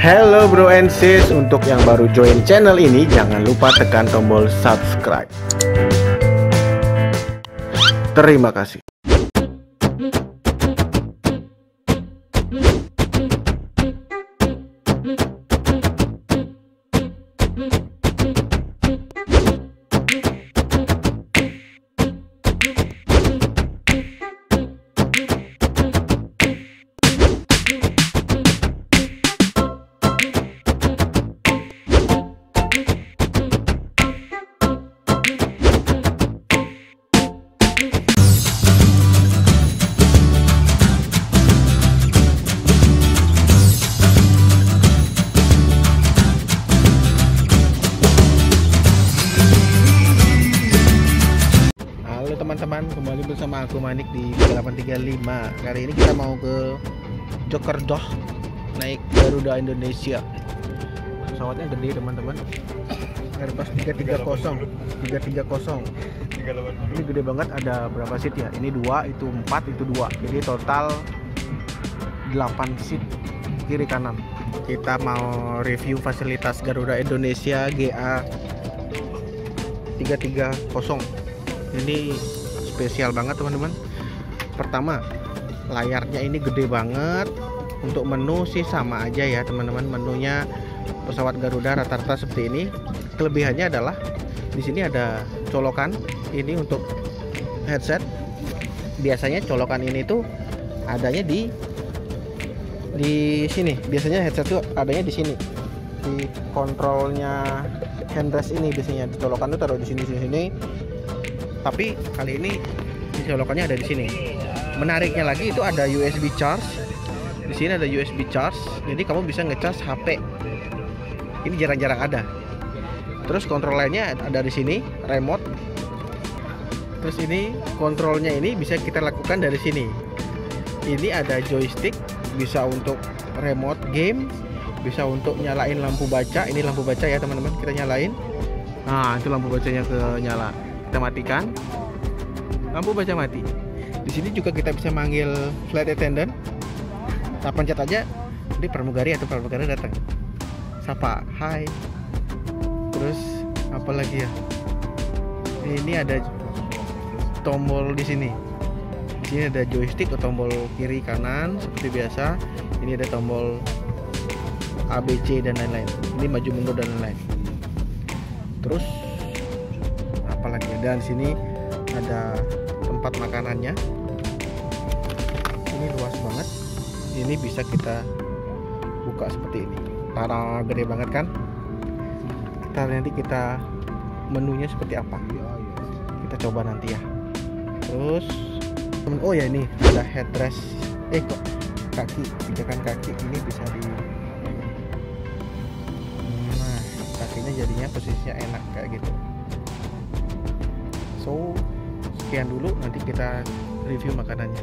Hello bro and sis, untuk yang baru join channel ini jangan lupa tekan tombol subscribe. Terima kasih. Teman-teman, kembali bersama aku Manik di 3835. Kali ini kita mau ke Jakarta naik Garuda Indonesia. Pesawatnya gede teman-teman, Airbus 330. Ini gede banget, ada berapa seat ya? Ini 2, itu 4, itu 2. Jadi total 8 seat kiri kanan. Kita mau review fasilitas Garuda Indonesia GA 330. Ini spesial banget teman-teman. Pertama, layarnya ini gede banget. Untuk menu sih sama aja ya teman-teman. Menunya pesawat Garuda rata-rata seperti ini. Kelebihannya adalah di sini ada colokan. Ini untuk headset. Biasanya colokan ini tuh adanya di sini. Biasanya headset tuh adanya di sini. Di kontrolnya handrest ini biasanya colokan tuh taruh di sini. Tapi kali ini colokannya ada di sini. Menariknya lagi itu ada USB charge. Di sini ada USB charge. Jadi kamu bisa ngecas HP. Ini jarang-jarang ada. Terus kontrolnya ada di sini, remote. Terus ini kontrolnya ini bisa kita lakukan dari sini. Ini ada joystick, bisa untuk remote game, bisa untuk nyalain lampu baca. Ini lampu baca ya teman-teman, kita nyalain. Nah, itu lampu bacanya nyala. Kita matikan, lampu baca mati. Di sini juga kita bisa manggil flight attendant. Kita pencet aja, nanti pramugari atau pramugari datang. Sapa, hai. Terus apa lagi ya? Ini ada tombol di sini. Di sini ada joystick atau tombol kiri kanan seperti biasa. Ini ada tombol ABC dan lain-lain. Ini maju mundur dan lain-lain. Terus apalagi, dan sini ada tempat makanannya. Ini luas banget. Ini bisa kita buka seperti ini. Karena gede banget kan. Kita menunya seperti apa? Kita coba nanti ya. Terus oh ya, ini ada headrest. Kok kaki, pijakan kaki ini bisa di. Nah, kakinya jadinya posisinya enak kayak gitu. So, sekian dulu, nanti kita review makanannya.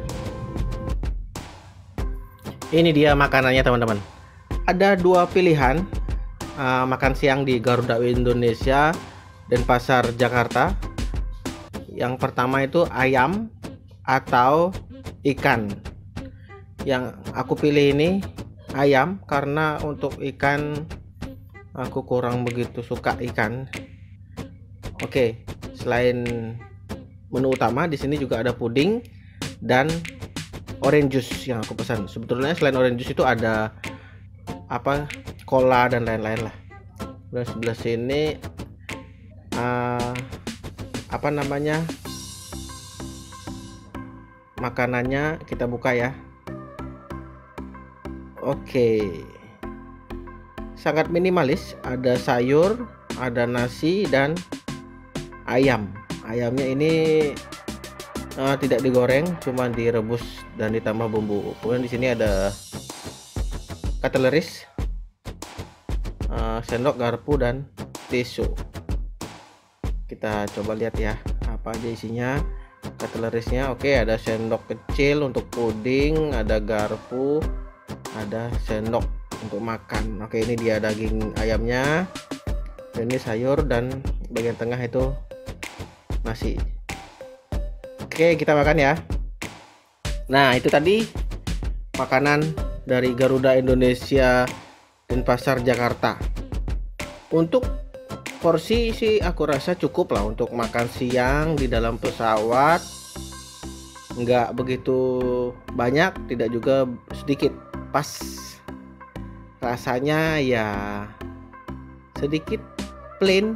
Ini dia makanannya teman-teman. Ada dua pilihan makan siang di Garuda Indonesia dan Pasar Jakarta. Yang pertama itu ayam atau ikan. Yang aku pilih ini ayam karena untuk ikan aku kurang begitu suka ikan. Oke. Selain menu utama, di sini juga ada puding dan orange juice yang aku pesan. Sebetulnya selain orange juice itu ada cola dan lain-lain lah. Dan sebelah sini makanannya kita buka ya. Oke. Sangat minimalis, ada sayur, ada nasi dan ayamnya ini tidak digoreng, cuma direbus dan ditambah bumbu. Kemudian di sini ada cutleries, sendok, garpu dan tisu. Kita coba lihat ya apa aja isinya. Cutleriesnya oke, ada sendok kecil untuk puding, ada garpu, ada sendok untuk makan. Oke, ini dia daging ayamnya, dan ini sayur, dan bagian tengah itu nasi. Oke, kita makan ya. Nah, itu tadi makanan dari Garuda Indonesia Denpasar, Jakarta. Untuk porsi sih aku rasa cukup lah untuk makan siang di dalam pesawat. Nggak begitu banyak, tidak juga sedikit, pas. Rasanya ya sedikit plain,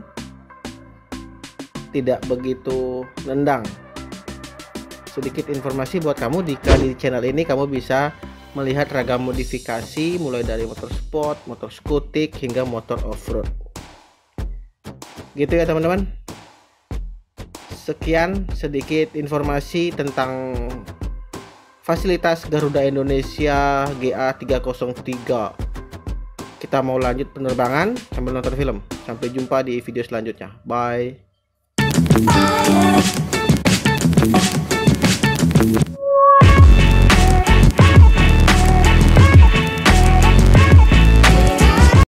tidak begitu nendang. Sedikit informasi buat kamu, di channel ini kamu bisa melihat ragam modifikasi mulai dari motor sport, motor skutik hingga motor off-road. Gitu ya teman-teman. Sekian sedikit informasi tentang fasilitas Garuda Indonesia GA303. Kita mau lanjut penerbangan sambil nonton film. Sampai jumpa di video selanjutnya. Bye.